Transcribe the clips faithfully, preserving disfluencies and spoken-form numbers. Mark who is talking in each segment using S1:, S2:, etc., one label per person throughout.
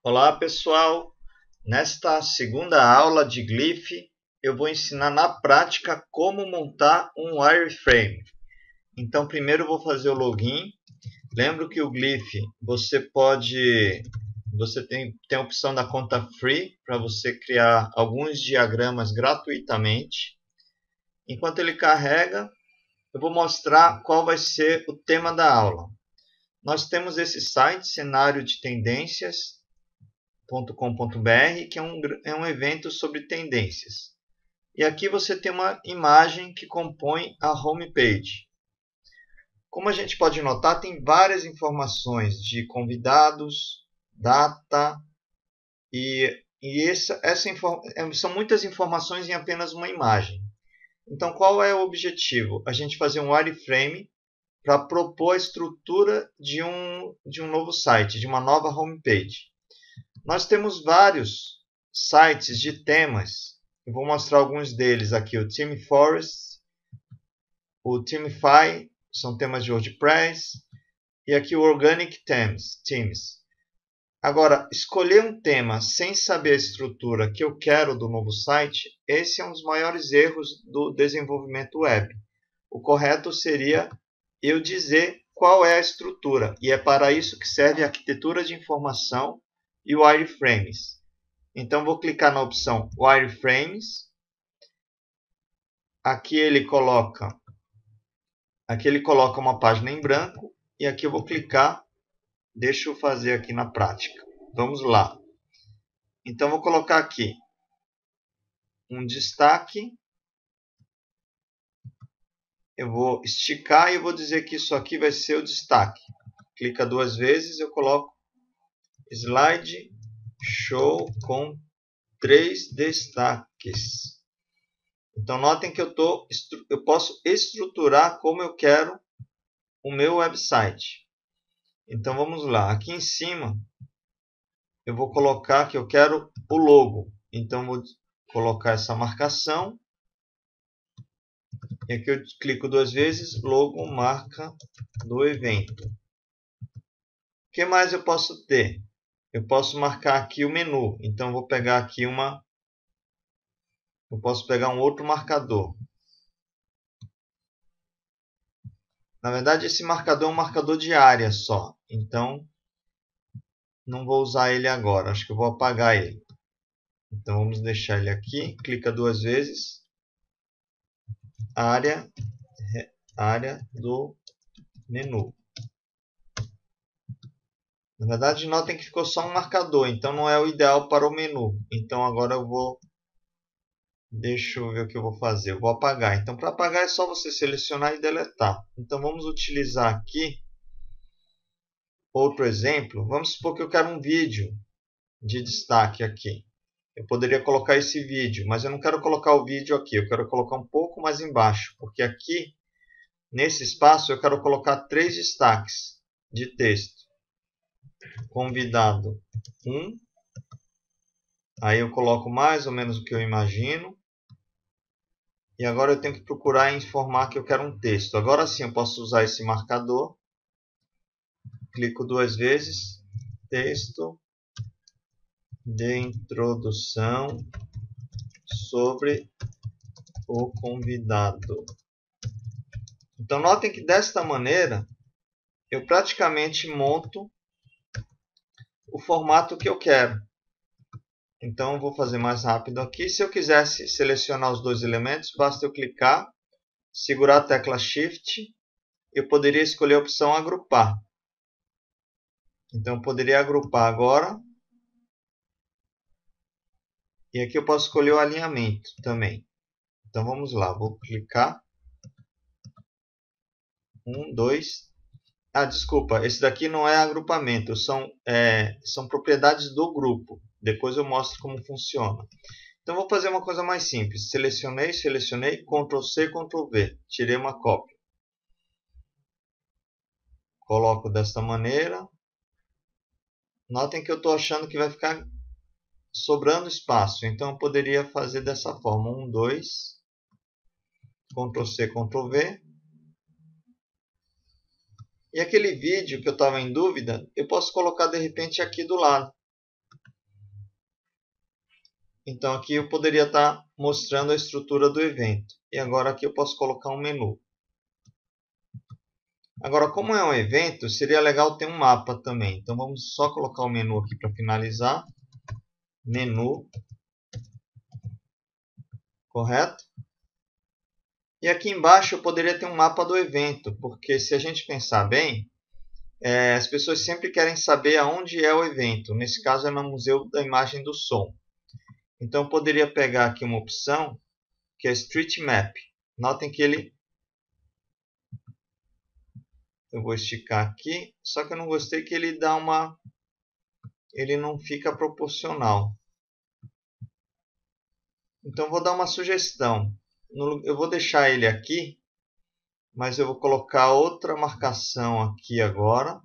S1: Olá pessoal, nesta segunda aula de Glyph eu vou ensinar na prática como montar um wireframe. Então primeiro eu vou fazer o login. Lembro que o Glyph você pode, você tem, tem a opção da conta free para você criar alguns diagramas gratuitamente. Enquanto ele carrega, eu vou mostrar qual vai ser o tema da aula. Nós temos esse site, cenário de tendências ponto com ponto br, que é um, é um evento sobre tendências. E aqui você tem uma imagem que compõe a homepage. Como a gente pode notar, tem várias informações de convidados, data, e, e essa, essa são muitas informações em apenas uma imagem. Então, qual é o objetivo? A gente fazer um wireframe para propor a estrutura de um, de um novo site, de uma nova homepage. Nós temos vários sites de temas. Eu vou mostrar alguns deles aqui. O ThemeForest, o Themify, são temas de WordPress. E aqui o Organic Themes. Themes. Agora, escolher um tema sem saber a estrutura que eu quero do novo site, esse é um dos maiores erros do desenvolvimento web. O correto seria eu dizer qual é a estrutura. E é para isso que serve a arquitetura de informação e wireframes. Então vou clicar na opção wireframes. Aqui ele coloca aqui ele coloca uma página em branco e aqui eu vou clicar. Deixa eu fazer aqui na prática. Vamos lá. Então vou colocar aqui um destaque. Eu vou esticar e eu vou dizer que isso aqui vai ser o destaque. Clica duas vezes, eu coloco slide show com três destaques. Então notem que eu, tô, eu posso estruturar como eu quero o meu website. Então vamos lá. Aqui em cima eu vou colocar que eu quero o logo. Então vou colocar essa marcação. E aqui eu clico duas vezes, logo, marca do evento. O que mais eu posso ter? Eu posso marcar aqui o menu. Então vou pegar aqui uma eu posso pegar um outro marcador. Na verdade, esse marcador é um marcador de área só. Então não vou usar ele agora, acho que eu vou apagar ele. Então vamos deixar ele aqui, clica duas vezes. Área área do menu. Na verdade, notem que ficou só um marcador, então não é o ideal para o menu. Então agora eu vou Deixa eu ver o que eu vou fazer. Eu vou apagar. Então, para apagar é só você selecionar e deletar. Então, vamos utilizar aqui outro exemplo. Vamos supor que eu quero um vídeo de destaque aqui. Eu poderia colocar esse vídeo, mas eu não quero colocar o vídeo aqui. Eu quero colocar um pouco mais embaixo, porque aqui, nesse espaço, eu quero colocar três destaques de texto. Convidado um. Aí eu coloco mais ou menos o que eu imagino. E agora eu tenho que procurar informar que eu quero um texto. Agora sim eu posso usar esse marcador. Clico duas vezes. Texto de introdução sobre o convidado. Então notem que desta maneira eu praticamente monto o formato que eu quero. Então eu vou fazer mais rápido aqui. Se eu quisesse selecionar os dois elementos, basta eu clicar, segurar a tecla Shift. Eu poderia escolher a opção agrupar. Então eu poderia agrupar agora. E aqui eu posso escolher o alinhamento também. Então vamos lá, vou clicar. Um, dois. Ah, desculpa, esse daqui não é agrupamento, são, é, são propriedades do grupo. Depois eu mostro como funciona. Então vou fazer uma coisa mais simples. Selecionei, selecionei, control C, control V. Tirei uma cópia. Coloco desta maneira. Notem que eu estou achando que vai ficar sobrando espaço. Então eu poderia fazer dessa forma. um, dois. control C, control V. E aquele vídeo que eu estava em dúvida, eu posso colocar de repente aqui do lado. Então aqui eu poderia estar mostrando a estrutura do evento. E agora aqui eu posso colocar um menu. Agora, como é um evento, seria legal ter um mapa também. Então vamos só colocar o menu aqui para finalizar. Menu. Correto? E aqui embaixo eu poderia ter um mapa do evento, porque se a gente pensar bem, é, as pessoas sempre querem saber aonde é o evento. Nesse caso é no Museu da Imagem do Som. Então eu poderia pegar aqui uma opção que é Street Map. Notem que ele... Eu vou esticar aqui, só que eu não gostei que ele dá uma... Ele não fica proporcional. Então eu vou dar uma sugestão. Eu vou deixar ele aqui, mas eu vou colocar outra marcação aqui agora,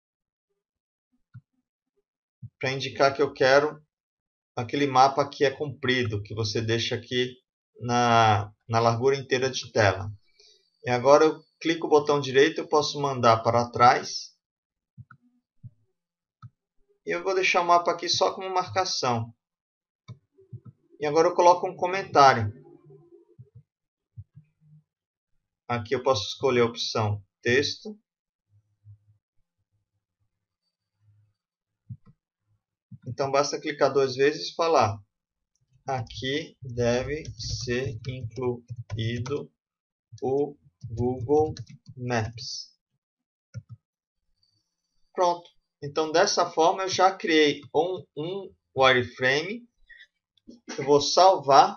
S1: para indicar que eu quero aquele mapa que é comprido, que você deixa aqui na, na largura inteira de tela. E agora eu clico o botão direito, eu posso mandar para trás. E eu vou deixar o mapa aqui só como marcação. E agora eu coloco um comentário. Aqui eu posso escolher a opção texto. Então basta clicar duas vezes e falar: aqui deve ser incluído o Google Maps. Pronto. Então dessa forma eu já criei um, um wireframe. Eu vou salvar.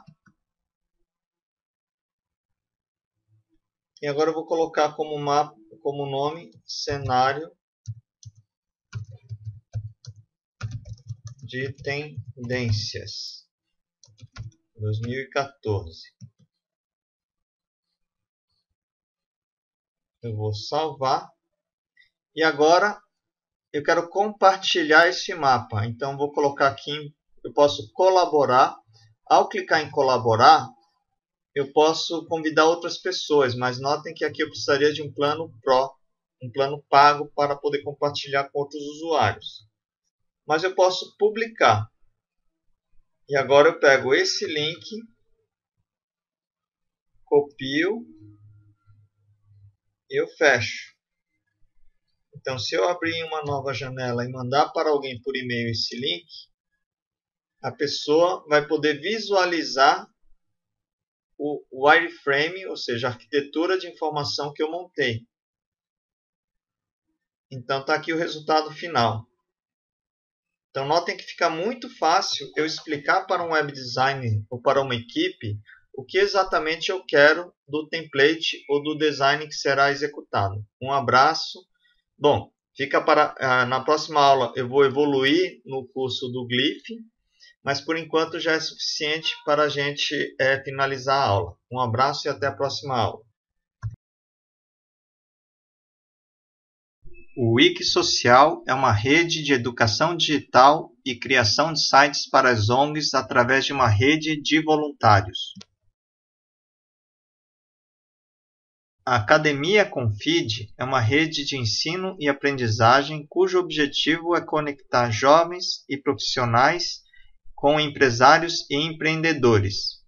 S1: E agora eu vou colocar como, mapa, como nome cenário de tendências dois mil e quatorze. Eu vou salvar. E agora eu quero compartilhar esse mapa. Então vou colocar aqui, eu posso colaborar. Ao clicar em colaborar, eu posso convidar outras pessoas, mas notem que aqui eu precisaria de um plano Pro, um plano pago para poder compartilhar com outros usuários. Mas eu posso publicar. E agora eu pego esse link, copio e eu fecho. Então, se eu abrir uma nova janela e mandar para alguém por e-mail esse link, a pessoa vai poder visualizar o wireframe, ou seja, a arquitetura de informação que eu montei. Então está aqui o resultado final. Então notem que fica muito fácil eu explicar para um web designer ou para uma equipe o que exatamente eu quero do template ou do design que será executado. Um abraço. Bom, fica para na próxima aula eu vou evoluir no curso do Glyph. Mas por enquanto já é suficiente para a gente é, finalizar a aula. Um abraço e até a próxima aula. O Wikisocial é uma rede de educação digital e criação de sites para as O N Gs através de uma rede de voluntários. A Academia Confid é uma rede de ensino e aprendizagem cujo objetivo é conectar jovens e profissionais com empresários e empreendedores.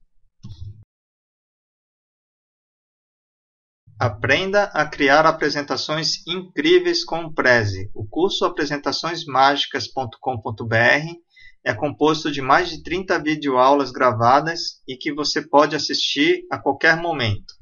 S1: Aprenda a criar apresentações incríveis com o Prezi. O curso apresentações mágicas ponto com ponto br é composto de mais de trinta videoaulas gravadas e que você pode assistir a qualquer momento.